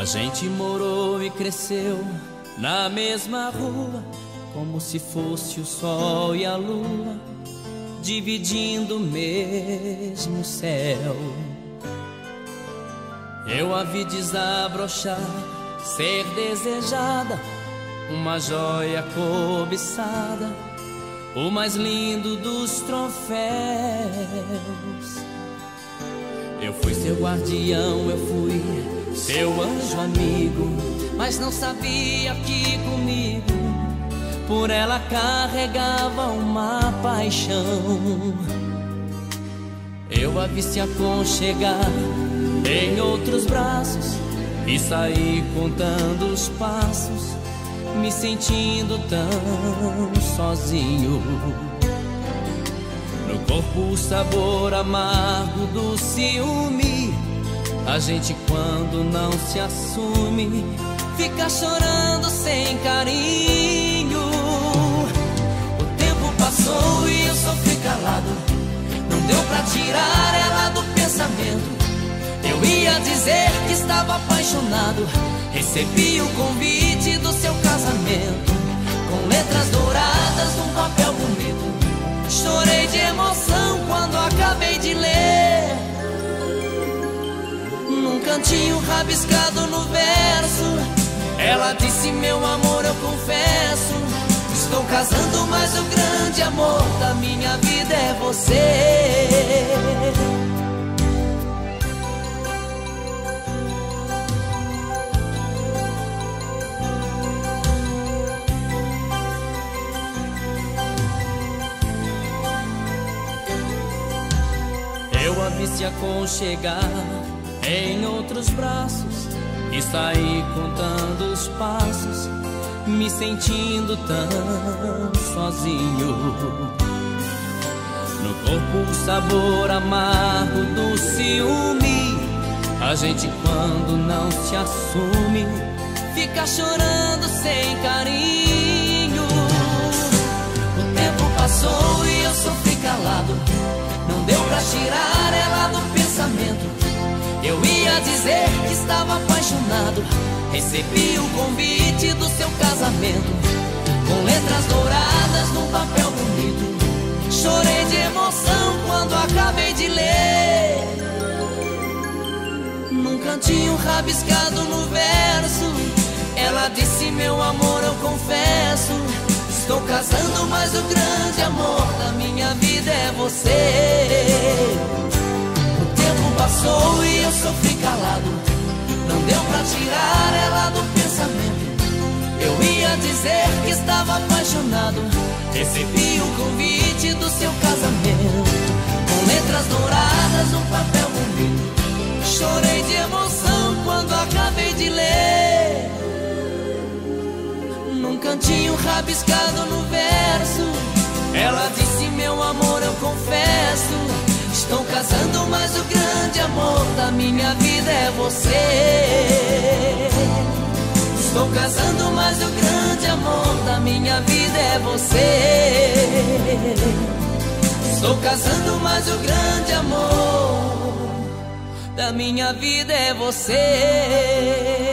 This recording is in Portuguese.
gente morou e cresceu na mesma rua, como se fosse o sol e a lua dividindo o mesmo céu. Eu a vi desabrochar, ser desejada, uma joia cobiçada, o mais lindo dos troféus. Eu fui seu guardião, eu fui seu anjo amigo, mas não sabia que comigo por ela carregava uma paixão. Eu a vi se aconchegar em outros braços e saí contando os passos, me sentindo tão sozinho. No corpo o sabor amargo do ciúme. A gente quando não se assume fica chorando sem carinho. O tempo passou e eu sofri calado, não deu pra tirar ela do pensamento. Eu ia dizer que estava apaixonado, recebi o convite do seu casamento, com letras douradas num papel bonito. Chorei de emoção quando acabei de ler. Num cantinho rabiscado no verso, ela disse: meu amor, eu confesso, estou casando, mas o grande amor da minha vida é você. Eu a vi se aconchegar em outros braços e saí contando os passos, me sentindo tão sozinho. No corpo o sabor amargo do ciúme. A gente quando não se assume fica chorando sem carinho. O tempo passou e eu sofri calado, não deu pra tirar ela do pensamento. Eu ia dizer que estava apaixonado, recebi o convite do seu casamento, com letras douradas num papel bonito. Chorei de emoção quando acabei de ler. Num cantinho rabiscado no verso, ela disse: meu amor, eu confesso, estou casando, mas o grande amor da minha vida é você. O tempo passou e eu sofri calado, não deu pra tirar ela do pensamento. Eu ia dizer que estava apaixonado, recebi o convite do seu casamento, com letras douradas num papel bonito. Chorei de emoção quando acabei de ler. Num cantinho rabiscado no verso, ela disse: meu amor, eu confesso, estou casando, mas o grande amor da minha vida é você. Estou casando, mas o grande amor da minha vida é você. Estou casando, mas o grande amor da minha vida é você.